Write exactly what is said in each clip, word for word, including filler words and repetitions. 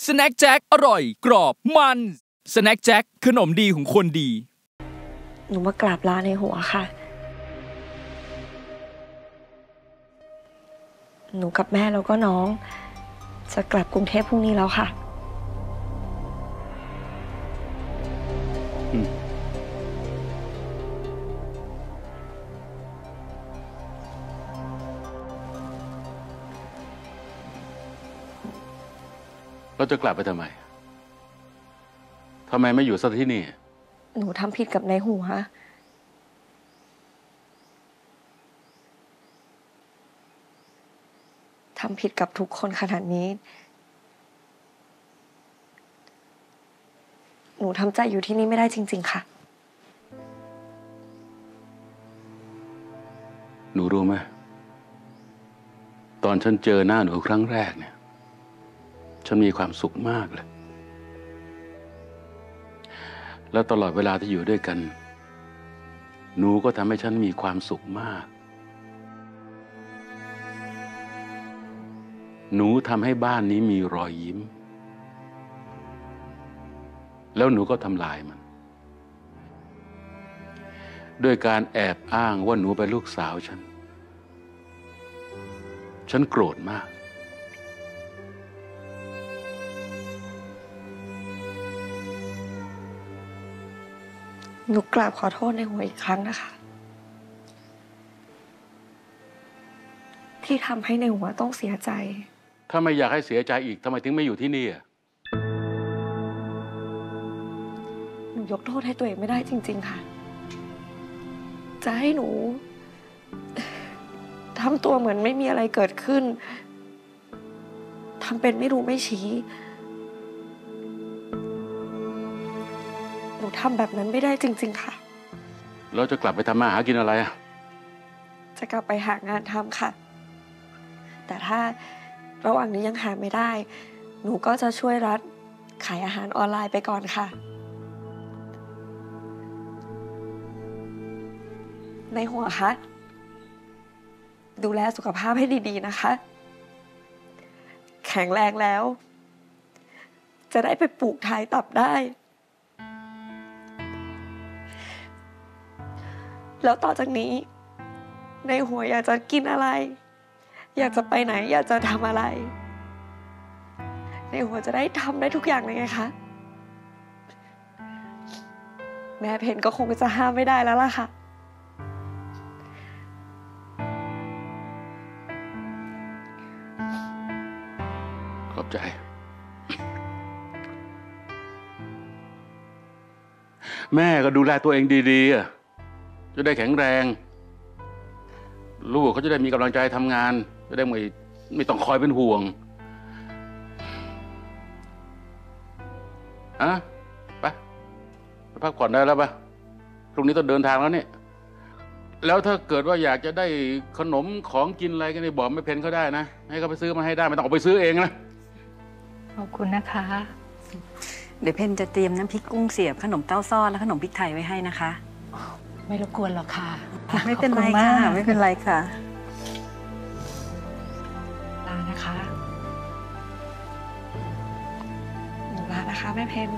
สแน็คแจ็คอร่อยกรอบมันสแน็คแจ็คขนมดีของคนดีหนูมากราบลาในหัวค่ะหนูกับแม่แล้วก็น้องจะกลับกรุงเทพพรุ่งนี้แล้วค่ะเราจะกลับไปทำไมทำไมไม่อยู่สักที่นี่หนูทำผิดกับนายหัวทำผิดกับทุกคนขนาดนี้หนูทำใจอยู่ที่นี่ไม่ได้จริงๆค่ะหนูรู้ไหมตอนฉันเจอหน้าหนูครั้งแรกเนี่ยฉันมีความสุขมากเลยแล้วตลอดเวลาที่อยู่ด้วยกันหนูก็ทำให้ฉันมีความสุขมากหนูทำให้บ้านนี้มีรอยยิ้มแล้วหนูก็ทำลายมันด้วยการแอบอ้างว่าหนูเป็นลูกสาวฉันฉันโกรธมากหนูกราบขอโทษในหัวอีกครั้งนะคะที่ทำให้ในหัวต้องเสียใจถ้าไม่อยากให้เสียใจอีกทำไมถึงไม่อยู่ที่นี่อ่ะหนูยกโทษให้ตัวเองไม่ได้จริงๆค่ะจะให้หนูทำตัวเหมือนไม่มีอะไรเกิดขึ้นทำเป็นไม่รู้ไม่ชี้หนูทำแบบนั้นไม่ได้จริงๆค่ะเราจะกลับไปทำมาหากินอะไรอ่ะจะกลับไปหางานทำค่ะแต่ถ้าระหว่างนี้ยังหาไม่ได้หนูก็จะช่วยรัฐขายอาหารออนไลน์ไปก่อนค่ะในหัวคะดูแลสุขภาพให้ดีๆนะคะแข็งแรงแล้วจะได้ไปปลูกถ่ายตับได้แล้วต่อจากนี้ในหัวอยากจะกินอะไรอยากจะไปไหนอยากจะทำอะไรในหัวจะได้ทำได้ทุกอย่างเลยไงคะแม่เพนก็คงจะห้ามไม่ได้แล้วล่ะค่ะขอบใจแม่ก็ดูแลตัวเองดีๆอ่ะจะได้แข็งแรงลูกเขาจะได้มีกำลังใจทำงานจะได้ไม่ไม่ต้องคอยเป็นห่วงอะไปไปพักผ่อนได้แล้วปะพรุ่งนี้ต้องเดินทางแล้วเนี่ยแล้วถ้าเกิดว่าอยากจะได้ขนมของกินอะไรกันในบอกไม่เพนเขาได้นะให้เขาไปซื้อมาให้ได้ไม่ต้องออกไปซื้อเองนะขอบคุณนะคะเดี๋ยวเพนจะเตรียมน้ำพริกกุ้งเสียบขนมเต้าซ้อและขนมพริกไทยไว้ให้นะคะไม่รบกวนหรอกค่ะไม่เป็นไรค่ะไม่เป็นไรค่ะลานะคะหนูลานะคะแม่เพน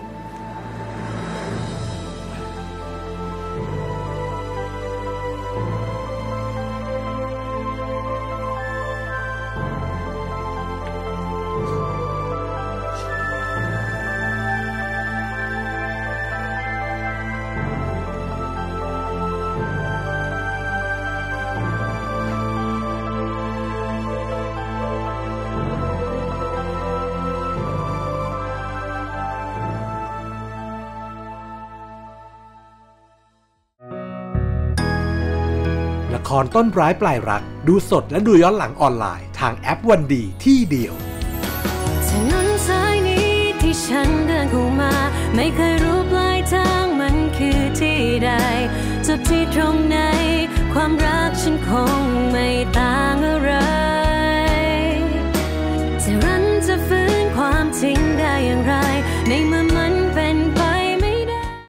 ละครต้นร้ายปลายรักดูสดและดูย้อนหลังออนไลน์ทางแอปวันดีที่เดียวถนนสายนี้ที่ฉันเดินเข้ามาไม่เคยรู้ปลายทางมันคือที่ใดจบที่ตรงไหนความรักฉันคงไม่ต่างอะไร